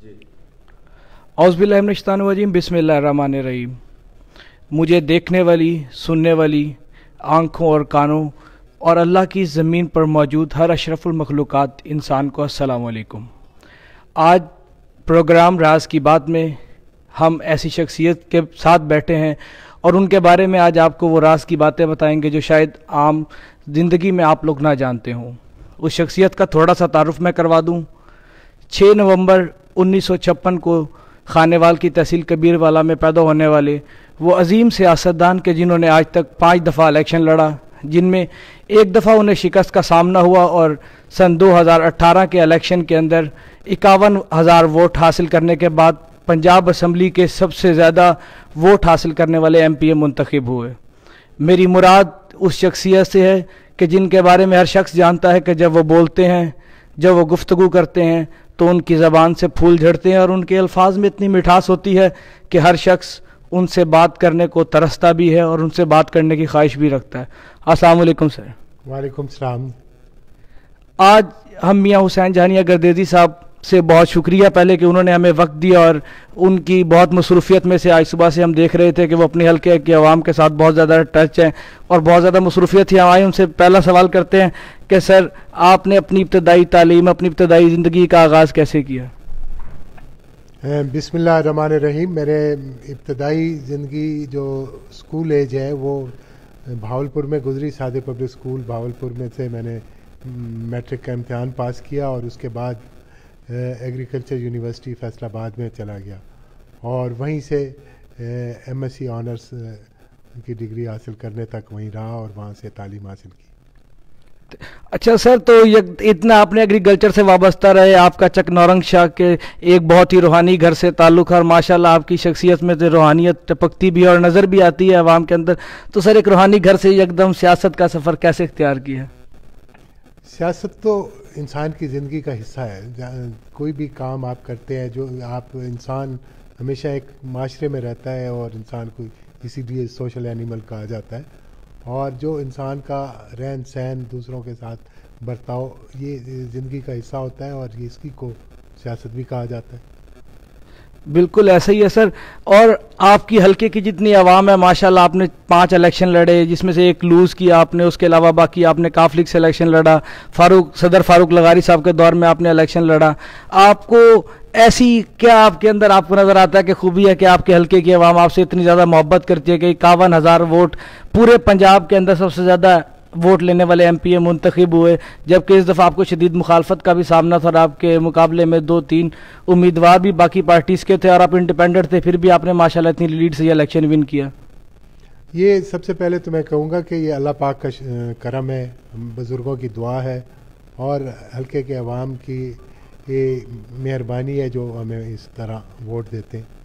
औज़ुबिल्लाहिमिनश्शैतानिर्रजीम बिस्मिल्लाहिर्रहमानिर्रहीम। मुझे देखने वाली, सुनने वाली आँखों और कानों और अल्लाह की ज़मीन पर मौजूद हर अशरफुल मखलूक़ात इंसान को अस्सलामु अलैकुम। आज प्रोग्राम राज की बात में हम ऐसी शख्सियत के साथ बैठे हैं और उनके बारे में आज आपको वो राज की बातें बताएंगे जो शायद आम ज़िंदगी में आप लोग ना जानते हों। उस शख्सियत का थोड़ा सा तारुफ मैं करवा दूँ। 6 नवंबर 1956 को खानेवाल की तहसील कबीरवाला में पैदा होने वाले वो अजीम सियासतदान के जिन्होंने आज तक 5 दफ़ा इलेक्शन लड़ा, जिनमें एक दफ़ा उन्हें शिकस्त का सामना हुआ और सन 2018 के इलेक्शन के अंदर 51,000 वोट हासिल करने के बाद पंजाब असम्बली के सबसे ज़्यादा वोट हासिल करने वाले MPA मुंतखब हुए। मेरी मुराद उस शख्सियत से है कि जिनके बारे में हर शख्स जानता है कि जब वो बोलते हैं, जब वो गुफ्तगू करते हैं तो उनकी ज़बान से फूल झड़ते हैं और उनके अल्फाज में इतनी मिठास होती है कि हर शख्स उनसे बात करने को तरसता भी है और उनसे बात करने की ख्वाहिश भी रखता है। अस्सलाम वालेकुम सर। वालेकुम सलाम। आज हम मियाँ हुसैन जानिया गर्देजी साहब से बहुत शुक्रिया पहले कि उन्होंने हमें वक्त दिया और उनकी बहुत मसरूफियत में से आज सुबह से हम देख रहे थे कि वो अपने हल्के की आवाम के साथ बहुत ज़्यादा टच हैं और बहुत ज़्यादा मसरूफियत ही हमारी। उनसे पहला सवाल करते हैं कि सर, आपने अपनी इब्तदाई तालीम, अपनी इब्तदाई ज़िंदगी का आगाज़ कैसे किया? बिस्मिल्लाहिर्रहमानिर्रहीम। मेरे इब्तदाई ज़िंदगी जो स्कूल एज है वो भावलपुर में गुजरी। सादे पब्लिक स्कूल भावलपुर में से मैंने मैट्रिक का इम्तहान पास किया और उसके बाद एग्रीकल्चर यूनिवर्सिटी फैसलाबाद में चला गया और वहीं से MSc ऑनर्स की डिग्री हासिल करने तक वहीं रहा और वहाँ से तालीम हासिल की। अच्छा सर, तो ये इतना आपने एग्रीकल्चर से वाबस्ता रहे, आपका चकनौरंग शाह के एक बहुत ही रूहानी घर से ताल्लुक़ है और माशाल्लाह आपकी शख्सियत में तो रूहानियत टपकती भी है और नज़र भी आती है आवाम के अंदर। तो सर, एक रूहानी घर से एकदम सियासत का सफ़र कैसे इख्तियार किया? सियासत तो इंसान की ज़िंदगी का हिस्सा है। कोई भी काम आप करते हैं, जो आप इंसान हमेशा एक माशरे में रहता है और इंसान को इसीलिए सोशल एनिमल कहा जाता है और जो इंसान का रहन सहन, दूसरों के साथ बर्ताव, ये ज़िंदगी का हिस्सा होता है और ये इसकी को सियासत भी कहा जाता है। बिल्कुल ऐसा ही है सर। और आपकी हल्के की जितनी आवाम है माशाल्लाह, आपने 5 इलेक्शन लड़े जिसमें से एक लूज़ किया आपने, उसके अलावा बाकी आपने काफ लीग से इलेक्शन लड़ा, सदर फारूक लगारी साहब के दौर में आपने इलेक्शन लड़ा। आपको ऐसी क्या आपके अंदर आपको नज़र आता है कि खूबी है कि आपके हल्के की आवाम आपसे इतनी ज़्यादा मोहब्बत करती है कि 51,000 वोट पूरे पंजाब के अंदर सबसे ज़्यादा वोट लेने वाले MPA मुंतखब हुए, जबकि इस दफ़ा आपको शदीद मुखालफत का भी सामना था और आपके मुकाबले में 2-3 उम्मीदवार भी बाकी पार्टीज़ के थे और आप इंडिपेंडेंट थे, फिर भी आपने माशाल्लाह इतनी लीड से ये इलेक्शन विन किया। ये सबसे पहले तो मैं कहूँगा कि ये अल्लाह पाक का करम है, बुज़ुर्गों की दुआ है और हल्के के अवाम की ये मेहरबानी है जो हमें इस तरह वोट देते हैं।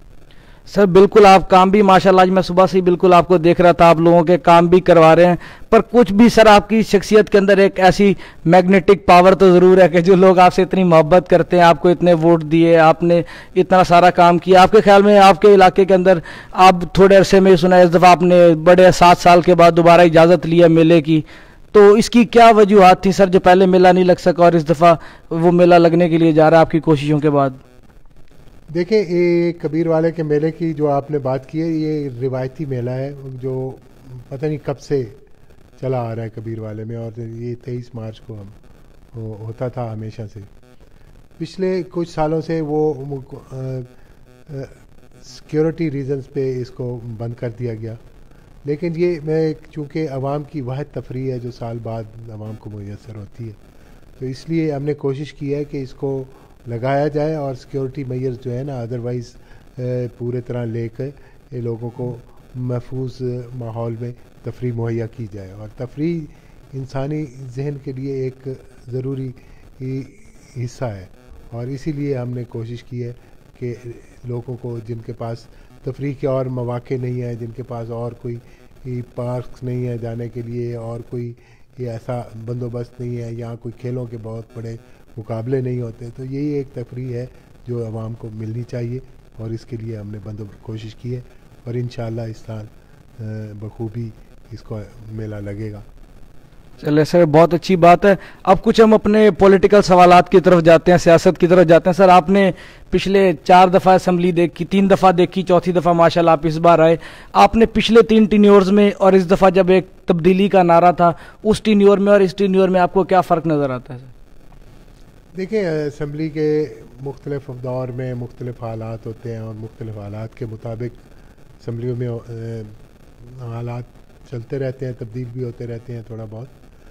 सर बिल्कुल, आप काम भी माशाल्लाह, आज मैं सुबह से ही बिल्कुल आपको देख रहा था, आप लोगों के काम भी करवा रहे हैं। पर कुछ भी सर, आपकी शख्सियत के अंदर एक ऐसी मैग्नेटिक पावर तो ज़रूर है कि जो लोग आपसे इतनी मोहब्बत करते हैं, आपको इतने वोट दिए, आपने इतना सारा काम किया। आपके ख्याल में आपके इलाके के अंदर आप थोड़े अरसे में सुना इस दफ़ा आपने बड़े 7 साल के बाद दोबारा इजाज़त लिया मेले की, तो इसकी क्या वजूहत थी सर जो पहले मेला नहीं लग सका और इस दफ़ा वो मेला लगने के लिए जा रहा है आपकी कोशिशों के बाद? देखिए, ये कबीर वाले के मेले की जो आपने बात की है, ये रिवायती मेला है जो पता नहीं कब से चला आ रहा है कबीर वाले में और ये 23 मार्च को होता था हमेशा से। पिछले कुछ सालों से वो सिक्योरिटी रीजंस पे इसको बंद कर दिया गया, लेकिन ये मैं चूँकि आवाम की वाहिद तफरीह है जो साल बाद आवाम को मुयसर होती है, तो इसलिए हमने कोशिश की है कि इसको लगाया जाए और सिक्योरिटी मेजर्स जो है ना, अदरवाइज़ पूरे तरह लेकर ये लोगों को महफूज माहौल में तफरीह मुहैया की जाए। और तफरीह इंसानी जहन के लिए एक ज़रूरी हिस्सा है और इसीलिए हमने कोशिश की है कि लोगों को जिनके पास तफरीह के और मौके नहीं है, जिनके पास और कोई पार्क नहीं है जाने के लिए और कोई ऐसा बंदोबस्त नहीं है, यहाँ कोई खेलों के बहुत बड़े मुकाबले नहीं होते, तो यही एक तफरीह है जो आवाम को मिलनी चाहिए और इसके लिए हमने कोशिश की है और इंशाअल्लाह इस साल बखूबी इसको मेला लगेगा। चले सर, बहुत अच्छी बात है। अब कुछ हम अपने पॉलिटिकल सवालात की तरफ जाते हैं, सियासत की तरफ जाते हैं। सर, आपने पिछले 4 दफ़ा असम्बली देखी, 3 दफ़ा देखी, चौथी दफ़ा माशाल्लाह आप इस बार आए। आपने पिछले 3 टीन्योर्स में और इस दफ़ा जब एक तब्दीली का नारा था, उस टीन्योर में और इस टीन्योर में आपको क्या फ़र्क नज़र आता है सर? देखिए, असम्बली के मुख्तलिफ दौर में मुख्तलिफ हालात होते हैं और मुख्तलिफ हालात के मुताबिक असम्बलियों में हालात चलते रहते हैं, तब्दील भी होते रहते हैं थोड़ा बहुत।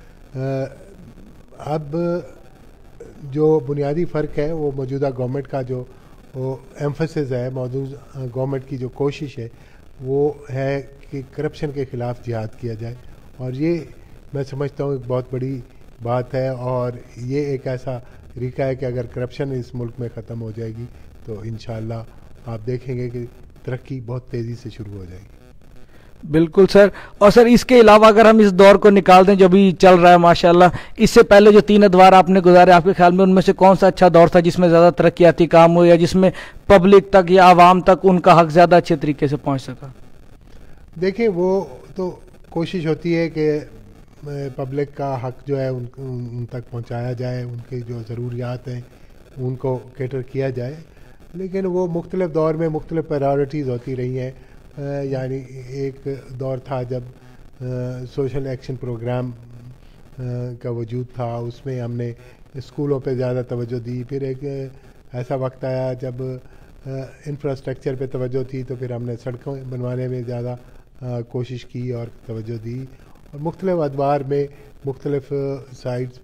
अब जो बुनियादी फ़र्क है वो मौजूदा गवर्नमेंट का जो एम्फसिस है, मौजूदा गवर्नमेंट की जो कोशिश है वो है कि करप्शन के ख़िलाफ़ जिहाद किया जाए, और ये मैं समझता हूँ एक बहुत बड़ी बात है। और ये एक ऐसा तरीका है कि अगर करप्शन इस मुल्क में ख़त्म हो जाएगी तो इंशाअल्लाह आप देखेंगे कि तरक्की बहुत तेज़ी से शुरू हो जाएगी। बिल्कुल सर। और सर, इसके अलावा अगर हम इस दौर को निकाल दें जो भी चल रहा है माशाल्लाह, इससे पहले जो 3 अदवार आपने गुजारे, आपके ख्याल में उनमें से कौन सा अच्छा दौर था जिसमें ज़्यादा तरक्याती काम हुए या जिसमें पब्लिक तक या आवाम तक उनका हक ज़्यादा अच्छे तरीके से पहुँच सका? देखिए, वो तो कोशिश होती है कि पब्लिक का हक जो है उन तक पहुंचाया जाए, उनकी जो ज़रूरियात हैं उनको कैटर किया जाए, लेकिन वो मुख्तलिफ दौर में मुख्तलिफ प्रायोरिटीज़ होती रही हैं। यानी एक दौर था जब सोशल एक्शन प्रोग्राम का वजूद था, उसमें हमने स्कूलों पे ज़्यादा तवज्जो दी। फिर एक ऐसा वक्त आया जब इंफ्रास्ट्रक्चर पे तवज्जो थी, तो फिर हमने सड़कें बनवाने में ज़्यादा कोशिश की और तवज्जो दी। और मुख्तलिफ अदवार में मुख्तलिफ साइड्स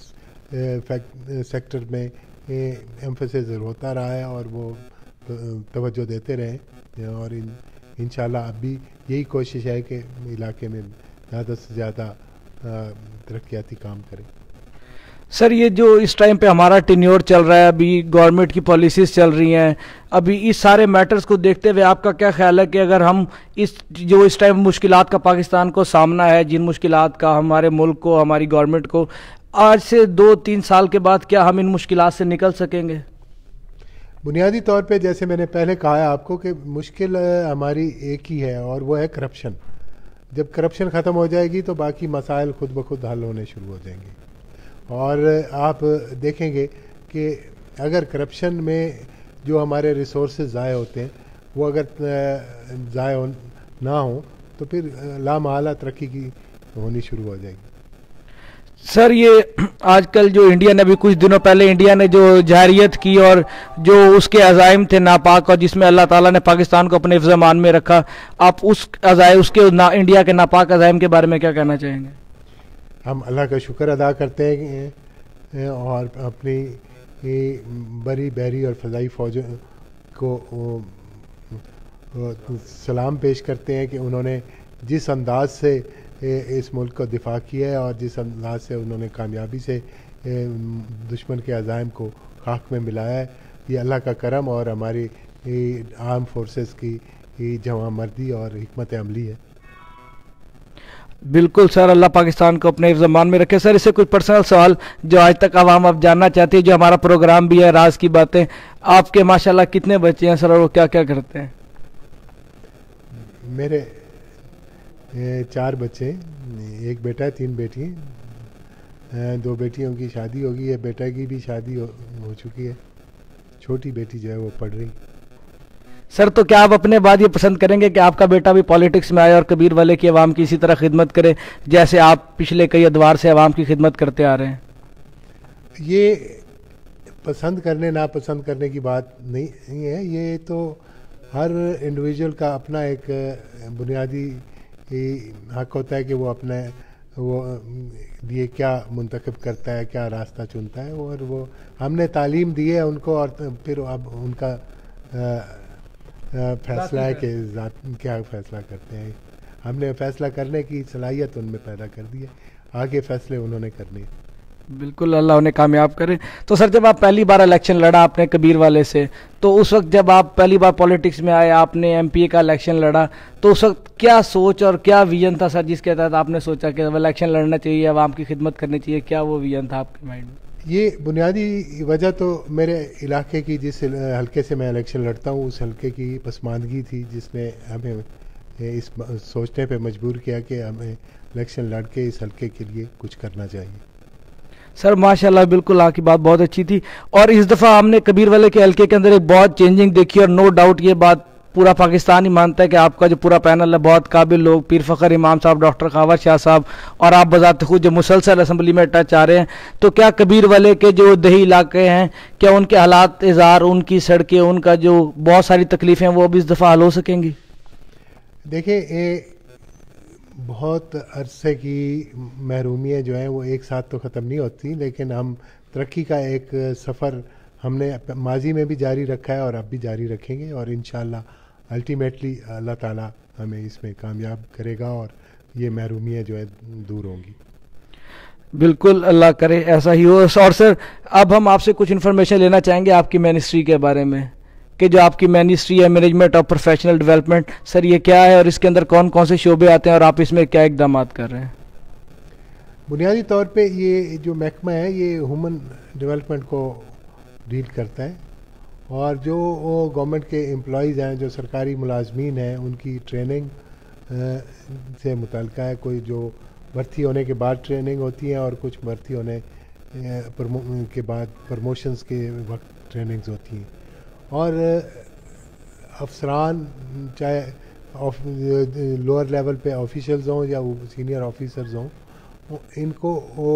सेक्टर में एम्फसिस होता रहा है और वो तवज्जो देते रहे। और इंशाल्लाह अब भी यही कोशिश है कि इलाके में ज़्यादा से ज़्यादा तरक्याती काम करें। सर, ये जो इस टाइम पे हमारा टेन्योर चल रहा है, अभी गवर्नमेंट की पॉलिसीज़ चल रही हैं, अभी इस सारे मैटर्स को देखते हुए आपका क्या ख्याल है कि अगर हम इस टाइम मुश्किलात का पाकिस्तान को सामना है, जिन मुश्किलात का हमारे मुल्क को, हमारी गवर्नमेंट को, आज से 2-3 साल के बाद क्या हम इन मुश्किलात से निकल सकेंगे? बुनियादी तौर पे जैसे मैंने पहले कहा है आपको कि मुश्किल हमारी एक ही है और वो है करप्शन। जब करप्शन ख़त्म हो जाएगी तो बाकी मसाइल खुद ब खुद हल होने शुरू हो जाएंगे। और आप देखेंगे कि अगर करप्शन में जो हमारे रिसोर्सेज ज़ाय होते हैं वो अगर ज़ाय ना हो तो फिर लामहला तरक्की की होनी शुरू हो जाएगी। सर, ये आजकल जो इंडिया ने, अभी कुछ दिनों पहले इंडिया ने जो जारियत की और जो उसके अज़ाइम थे नापाक, और जिसमें अल्लाह ताला ने पाकिस्तान को अपने ज़मान में रखा, आप इंडिया के नापाक अज़ाइम के बारे में क्या कहना चाहेंगे? हम अल्लाह का शुक्र अदा करते हैं और अपनी बरी बहरी और फ़ज़ाई फ़ौजों को सलाम पेश करते हैं कि उन्होंने जिस अंदाज से इस मुल्क को दिफा किया है और जिस अंदाज से उन्होंने कामयाबी से दुश्मन के अज़ाइम को खाक में मिलाया है, ये अल्लाह का करम और हमारी आर्म फोर्सेस की जवामर्दी और हिकमत अमली है। बिल्कुल सर, अल्लाह पाकिस्तान को अपने ज़मान में रखे। सर, इससे कुछ पर्सनल सवाल जो आज तक आवाम अब जानना चाहती है, जो हमारा प्रोग्राम भी है राज की बातें, आपके माशाल्लाह कितने बच्चे हैं सर और वो क्या क्या करते हैं? मेरे 4 बच्चे, एक बेटा है, 3 बेटी हैं। 2 बेटियों की शादी होगी है, बेटा की भी शादी हो चुकी है, छोटी बेटी जो है वो पढ़ रही। सर, तो क्या आप अपने बाद ये पसंद करेंगे कि आपका बेटा भी पॉलिटिक्स में आए और कबीर वाले की आवाम की इसी तरह खिदमत करे जैसे आप पिछले कई अदवार से आवाम की खिदमत करते आ रहे हैं? ये पसंद करने नापसंद करने की बात नहीं है, ये तो हर इंडिविजुअल का अपना एक बुनियादी हक होता है कि वो अपने वो लिए क्या मुंतखब करता है, क्या रास्ता चुनता है। और वो हमने तालीम दी है उनको और फिर अब उनका फैसला है कि क्या फैसला करते हैं। हमने फैसला करने की सलाहियत उनमें पैदा कर दी है, आगे फैसले उन्होंने करने हैं। बिल्कुल, अल्लाह उन्हें कामयाब करे। तो सर, जब आप पहली बार इलेक्शन लड़ा आपने कबीर वाले से, तो उस वक्त जब आप पहली बार पॉलिटिक्स में आए, आपने एमपीए का इलेक्शन लड़ा, तो उस वक्त क्या सोच और क्या विजन था सर जिसके तहत आपने सोचा कि इलेक्शन लड़ना चाहिए, आवाम की खिदमत करनी चाहिए? क्या वो विजन था आपके माइंड में? ये बुनियादी वजह तो मेरे इलाके की, जिस हल्के से मैं इलेक्शन लड़ता हूँ उस हल्के की पसमानदगी थी, जिसने हमें इस सोचने पे मजबूर किया कि हमें इलेक्शन लड़ के इस हल्के के लिए कुछ करना चाहिए। सर माशाल्लाह, बिल्कुल आपकी बात बहुत अच्छी थी। और इस दफ़ा हमने कबीर वाले के हल्के के अंदर एक बहुत चेंजिंग देखी, और नो डाउट ये बात पूरा पाकिस्तान ही मानता है कि आपका जो पूरा पैनल है बहुत काबिल लोग, पीर फ़खर इमाम साहब, डॉक्टर खावर शाह साहब, और आप बजाते खुद जो मुसलसल असम्बली में टच आ रहे हैं। तो क्या कबीर वाले के जो दही इलाके हैं, क्या उनके हालात इज़ार, उनकी सड़कें, उनका जो बहुत सारी तकलीफ़ें हैं वो अब इस दफ़ा हल हो सकेंगी? देखिए, ये बहुत अरसे की महरूमियाँ जो हैं वो एक साथ तो ख़त्म नहीं होती, लेकिन हम तरक्की का एक सफ़र हमने माजी में भी जारी रखा है और अब भी जारी रखेंगे, और इंशाअल्लाह अल्टीमेटली अल्लाह ताला हमें इसमें कामयाब करेगा और ये महरूमियाँ जो है दूर होंगी। बिल्कुल, अल्लाह करे ऐसा ही हो। और सर अब हम आपसे कुछ इन्फॉर्मेशन लेना चाहेंगे आपकी मिनिस्ट्री के बारे में, कि जो आपकी मिनिस्ट्री है मैनेजमेंट और प्रोफेशनल डेवलपमेंट, सर ये क्या है और इसके अंदर कौन कौन से शोबे आते हैं और आप इसमें क्या इकदाम कर रहे हैं? बुनियादी तौर पे ये जो महकमा है ये ह्यूमन डेवलपमेंट को डील करता है, और जो गवर्नमेंट के एम्प्लॉयज़ हैं, जो सरकारी मुलाजमीन हैं, उनकी ट्रेनिंग से मुतल्लिक़ है। कोई जो भर्ती होने के बाद ट्रेनिंग होती है और कुछ भर्ती होने के बाद प्रमोशंस के वक्त ट्रेनिंग्स होती हैं। और अफसरान चाहे लोअर लेवल पे ऑफिशियल्स हों या सीनियर ऑफिसर्स हों, इनको वो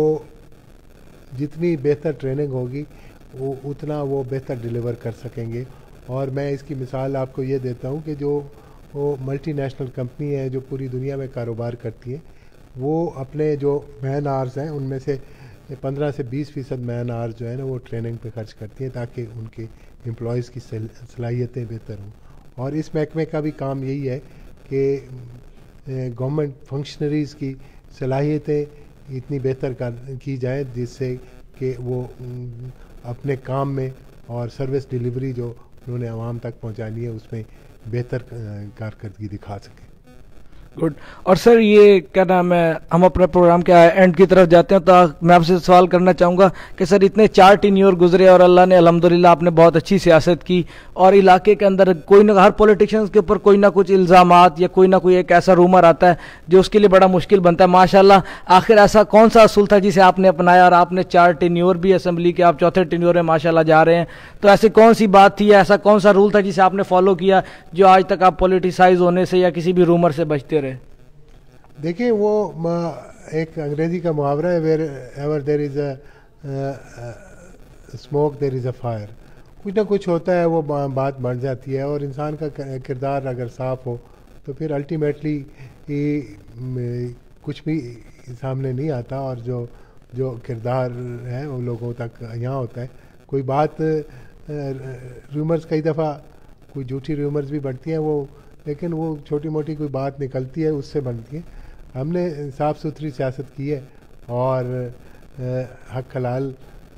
जितनी बेहतर ट्रेनिंग होगी वो उतना वो बेहतर डिलीवर कर सकेंगे। और मैं इसकी मिसाल आपको ये देता हूँ कि जो वो मल्टीनेशनल कंपनी है जो पूरी दुनिया में कारोबार करती है, वो अपने जो मैन आवर्स हैं उनमें से 15 से 20% मैन आवर्स जो है ना वो ट्रेनिंग पे खर्च करती हैं, ताकि उनके एम्प्लॉयज़ की सलाहियतें बेहतर हों। और इस महकमे का भी काम यही है कि गवर्नमेंट फंक्शनरीज़ की सलाहियतें इतनी बेहतर की जाए जिससे कि वो अपने काम में और सर्विस डिलीवरी जो उन्होंने आवाम तक पहुंचानी है उसमें बेहतर कारकर्दगी दिखा सकें। गुड। और सर ये क्या नाम है, हम अपने प्रोग्राम के एंड की तरफ जाते हैं, तो मैं आपसे सवाल करना चाहूँगा कि सर इतने 4 टेन्योर गुजरे और अल्लाह ने अल्हम्दुलिल्लाह आपने बहुत अच्छी सियासत की, और इलाके के अंदर कोई ना, हर पॉलिटिशियंस के ऊपर कोई ना कुछ इल्ज़ामात या कोई ना कोई एक ऐसा रूमर आता है जो उसके लिए बड़ा मुश्किल बनता है। माशाल्लाह आखिर ऐसा कौन सा असूल था जिसे आपने अपनाया और आपने 4 टेन्योर भी असम्बली के, आप 4थे टेन्योर में माशाल्लाह जा रहे हैं, तो ऐसी कौन सी बात थी, ऐसा कौन सा रूल था जिसे आपने फॉलो किया जो आज तक आप पॉलिटिसाइज होने से या किसी भी रूमर से बचते रहे? देखिए, वो एक अंग्रेज़ी का मुहावरा है, wherever there is a smoke there is a fire. कुछ ना कुछ होता है, वो बात बढ़ जाती है, और इंसान का किरदार अगर साफ़ हो तो फिर अल्टीमेटली कुछ भी सामने नहीं आता, और जो किरदार है वो लोगों तक यहाँ होता है। कोई बात रूमर्स कई दफ़ा कोई झूठी रूमर्स भी बढ़ती हैं, वो लेकिन वो छोटी मोटी कोई बात निकलती है उससे बनती है। हमने साफ़ सुथरी सियासत की है और हक हलाल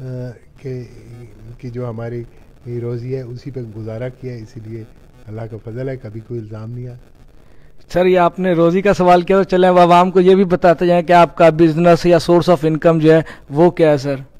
की जो हमारी रोज़ी है उसी पे गुजारा किया है, इसीलिए अल्लाह का फजल है कभी कोई इल्ज़ाम नहीं आया। सर ये आपने रोज़ी का सवाल किया, तो चलें अब आवाम को ये भी बताते जाएं कि आपका बिजनेस या सोर्स ऑफ इनकम जो है वो क्या है सर?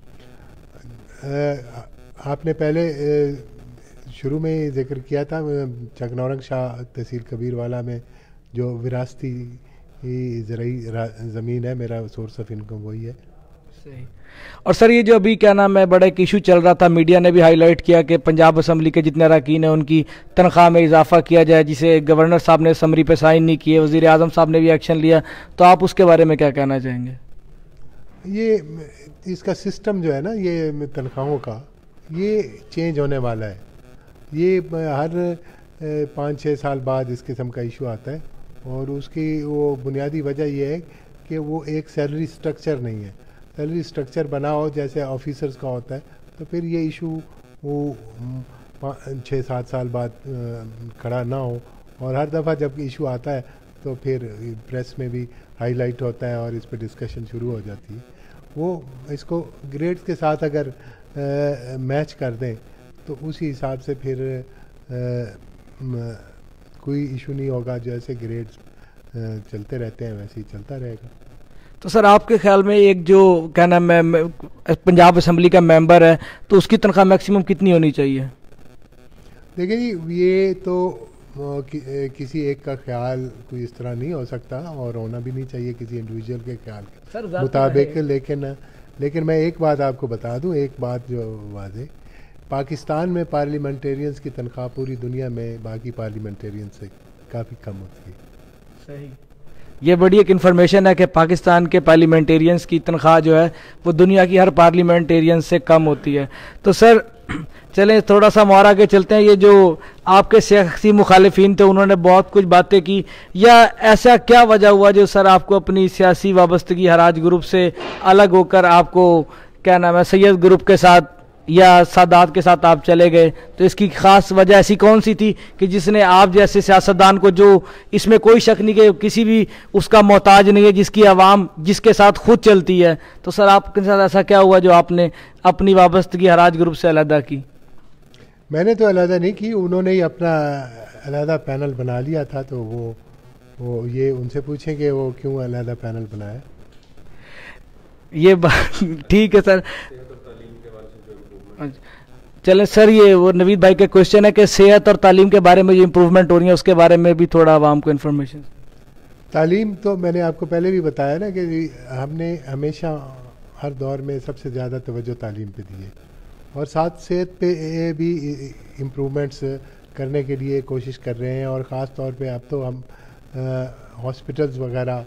आपने पहले शुरू में ही जिक्र किया था, चकनौरंग शाह तहसील कबीरवाला में जो विरासती ज़राई ज़मीन है, मेरा सोर्स ऑफ इनकम वही है। सही। और सर ये जो अभी क्या नाम है बड़ा एक इशू चल रहा था, मीडिया ने भी हाईलाइट किया कि पंजाब असम्बली के जितने अरकान हैं उनकी तनख्वाह में इजाफा किया जाए, जिसे गवर्नर साहब ने समरी पे साइन नहीं किए, वज़ीर आज़म साहब ने भी एक्शन लिया, तो आप उसके बारे में क्या कहना चाहेंगे? ये इसका सिस्टम जो है ना, ये तनख्वाहों का, ये चेंज होने वाला है। ये हर 5-6 साल बाद इस किस्म का इशू आता है, और उसकी वो बुनियादी वजह यह है कि वो एक सैलरी स्ट्रक्चर नहीं है। सैलरी स्ट्रक्चर बना हो जैसे ऑफिसर्स का होता है, तो फिर ये इशू वो 6-7 साल बाद खड़ा ना हो, और हर दफ़ा जब इशू आता है तो फिर प्रेस में भी हाईलाइट होता है और इस पर डिस्कशन शुरू हो जाती है। वो इसको ग्रेड्स के साथ अगर मैच कर दें तो उसी हिसाब से फिर कोई इशू नहीं होगा। जैसे ग्रेड्स चलते रहते हैं वैसे ही चलता रहेगा। तो सर आपके ख्याल में एक जो क्या नाम है पंजाब असम्बली का मेंबर है, तो उसकी तनख्वाह मैक्सिमम कितनी होनी चाहिए? देखिए जी, ये तो किसी एक का ख्याल कोई इस तरह नहीं हो सकता और होना भी नहीं चाहिए किसी इंडिविजुअल के ख्याल के मुताबिक। लेकिन मैं एक बात आपको बता दूं, एक बात जो वाज़ेह, पाकिस्तान में पार्लियामेंटेरियंस की तनख्वाह पूरी दुनिया में बाकी पार्लियामेंटेरियन से काफ़ी कम होती है। सही, ये बड़ी एक इन्फॉर्मेशन है कि पाकिस्तान के पार्लियामेंटेरियंस की तनख्वाह जो है वो दुनिया की हर पार्लियामेंटेरियन से कम होती है। तो सर चलें थोड़ा सा और आगे चलते हैं। ये जो आपके सियासी मुखालिफिन थे उन्होंने बहुत कुछ बातें की, या ऐसा क्या वजह हुआ जो सर आपको अपनी सियासी वाबस्तगी हराज ग्रुप से अलग होकर आपको क्या नाम है सैयद ग्रुप के साथ या सादात के साथ आप चले गए? तो इसकी खास वजह ऐसी कौन सी थी कि जिसने आप जैसे सियासतदान को, जो इसमें कोई शक नहीं कि किसी भी उसका मोहताज नहीं है, जिसकी आवाम जिसके साथ खुद चलती है, तो सर आपके साथ ऐसा क्या हुआ जो आपने अपनी वाबस्तगी हराज ग्रुप से अलहदा की? मैंने तो अलहदा नहीं की, उन्होंने ही अपना अलहदा पैनल बना लिया था। तो वो ये उनसे पूछें कि वो क्यों अलहदा पैनल बनाया। ये बात ठीक है सर। चलें सर, ये वो नवीद भाई का क्वेश्चन है कि सेहत और तालीम के बारे में जो इम्प्रूवमेंट हो रही है उसके बारे में भी थोड़ा आवाम को इन्फॉर्मेशन। तालीम तो मैंने आपको पहले भी बताया ना कि हमने हमेशा हर दौर में सबसे ज़्यादा तवज्जो तालीम पे दी है और साथ सेहत पे भी इम्प्रूवमेंट्स करने के लिए कोशिश कर रहे हैं। और ख़ास तौर पे अब तो हम हॉस्पिटल्स वगैरह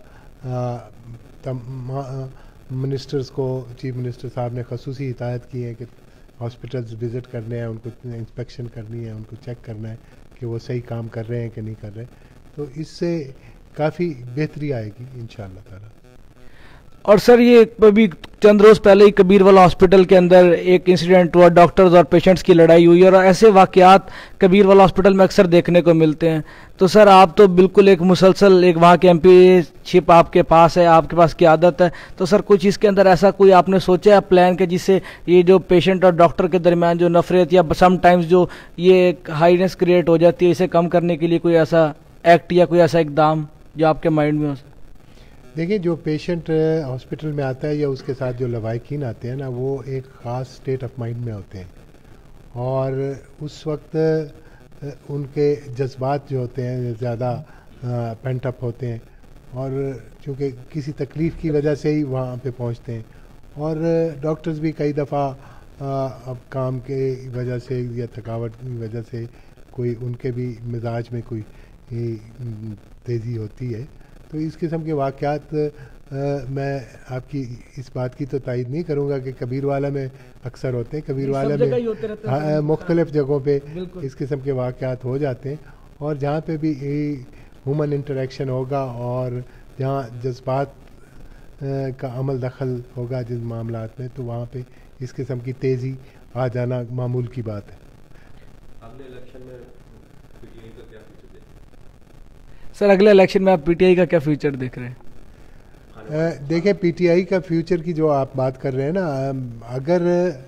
मिनिस्टर्स को, चीफ मिनिस्टर साहब ने खसूसी हिदायत की है कि हॉस्पिटल्स विज़िट करने हैं, उनको इंस्पेक्शन करनी है, उनको चेक करना है कि वो सही काम कर रहे हैं कि नहीं कर रहे। तो इससे काफ़ी बेहतरी आएगी इंशाअल्लाह ताला। और सर ये अभी चंद रोज़ पहले ही कबीरवाला हॉस्पिटल के अंदर एक इंसिडेंट हुआ, डॉक्टर्स और पेशेंट्स की लड़ाई हुई, और ऐसे वाक़यात कबीरवाला हॉस्पिटल में अक्सर देखने को मिलते हैं। तो सर आप तो बिल्कुल एक मुसलसल एक वहाँ के एमपीशिप आपके पास है, आपके पास की आदत है, तो सर कुछ इसके अंदर ऐसा कोई आपने सोचा है प्लान के जिससे ये जो पेशेंट और डॉक्टर के दरमियान जो नफरत या समटाइम्स जो ये हाईनेस क्रिएट हो जाती है, इसे कम करने के लिए कोई ऐसा एक्ट या कोई ऐसा इकदाम जो आपके माइंड में हो? देखिए, जो पेशेंट हॉस्पिटल में आता है या उसके साथ जो लवाकिन आते हैं ना, वो एक ख़ास स्टेट ऑफ माइंड में होते हैं और उस वक्त उनके जज्बात जो होते हैं ज़्यादा पेंट अप होते हैं और चूँकि किसी तकलीफ़ की वजह से ही वहाँ पे पहुँचते हैं। और डॉक्टर्स भी कई दफ़ा अब काम के वजह से या थकावट की वजह से कोई उनके भी मिजाज में कोई तेज़ी होती है। तो इस किस्म के वाक़यात मैं आपकी इस बात की तो तायद नहीं करूँगा कि कबीरवाला में अक्सर होते हैं। कबीरवाला में मुख्तलिफ़ जगहों पे इस किस्म के वाक़यात हो जाते हैं और जहाँ पे भी ह्यूमन इंटरेक्शन होगा और जहाँ जज्बात का अमल दखल होगा जिन मामलात में, तो वहाँ पे इस किस्म की तेज़ी आ जाना मामूल की बात है। अगले इलेक्शन में पीटीआई का क्या फ्यूचर देख रहे हैं? सर अगले इलेक्शन में आप पीटीआई का क्या फ्यूचर देख रहे हैं? देखें, पीटीआई का फ्यूचर की जो आप बात कर रहे हैं ना, अगर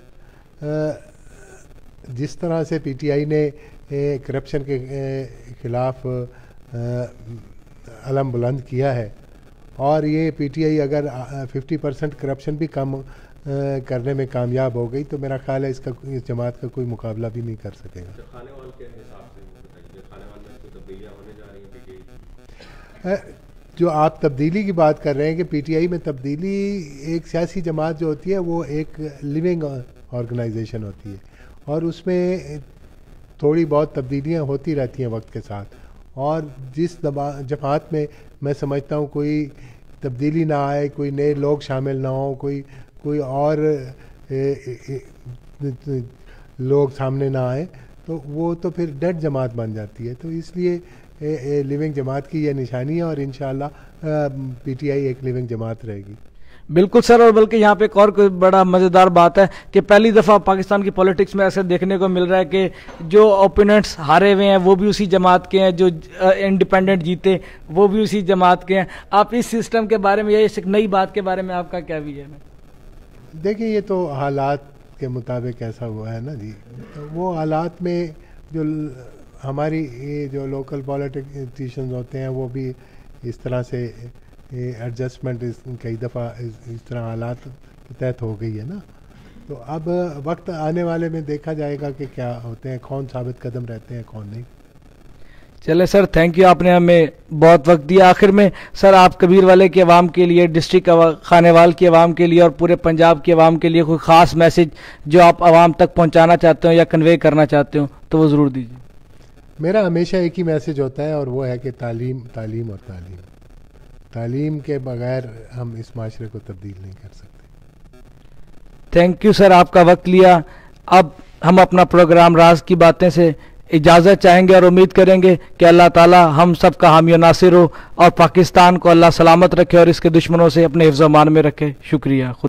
जिस तरह से पीटीआई ने करप्शन के ख़िलाफ़ अलम बुलंद किया है और ये पीटीआई अगर 50% करप्शन भी कम करने में कामयाब हो गई, तो मेरा ख्याल है इस जमात का कोई मुकाबला भी नहीं कर सकेगा। खानेवाल के हिसाब से बताइए, खानेवाल में कोई तब्दीलियाँ होने जा रही हैं पीटीआई? जो आप तब्दीली की बात कर रहे हैं कि पीटीआई में तब्दीली, एक सियासी जमात जो होती है वो एक लिविंग ऑर्गेनाइजेशन होती है और उसमें थोड़ी बहुत तब्दीलियाँ होती रहती हैं वक्त के साथ। और जिस जमात में मैं समझता हूँ कोई तब्दीली ना आए, कोई नए लोग शामिल ना हो, कोई और लोग सामने ना आए, तो वो तो फिर डेड जमात बन जाती है। तो इसलिए लिविंग जमात की यह निशानी है और इंशाअल्लाह पीटीआई एक लिविंग जमात रहेगी। बिल्कुल सर, और बल्कि यहाँ पे एक और कोई बड़ा मज़ेदार बात है कि पहली दफ़ा पाकिस्तान की पॉलिटिक्स में ऐसे देखने को मिल रहा है कि जो ओपोनेंट्स हारे हुए हैं वो भी उसी जमात के हैं, जो इंडिपेंडेंट जीते वो भी उसी जमात के हैं। आप इस सिस्टम के बारे में या इस नई बात के बारे में आपका क्या विजन है? देखिए, ये तो हालात के मुताबिक ऐसा हुआ है ना जी। तो वो हालात में जो हमारी ये जो लोकल पॉलिटिशियंस होते हैं वो भी इस तरह से एडजस्टमेंट कई दफ़ा इस तरह हालात के तहत हो गई है ना। तो अब वक्त आने वाले में देखा जाएगा कि क्या होते हैं, कौन साबित कदम रहते हैं, कौन नहीं। चले सर, थैंक यू, आपने हमें बहुत वक्त दिया। आखिर में सर, आप कबीर वाले के अवाम के लिए, डिस्ट्रिक्ट खानेवाल के अवाम के लिए और पूरे पंजाब के अवाम के लिए कोई ख़ास मैसेज जो आप अवाम तक पहुंचाना चाहते हो या कन्वे करना चाहते हो तो वो ज़रूर दीजिए। मेरा हमेशा एक ही मैसेज होता है और वो है कि तालीम, तालीम और तालीम। तालीम के बगैर हम इस माशरे को तब्दील नहीं कर सकते। थैंक यू सर, आपका वक्त लिया। अब हम अपना प्रोग्राम राज की बातें से इजाज़त चाहेंगे और उम्मीद करेंगे कि अल्लाह ताला हम सब का हामी नासिर हो और पाकिस्तान को अल्लाह सलामत रखे और इसके दुश्मनों से अपने हिफ्ज़-ओ-मान में रखे। शुक्रिया।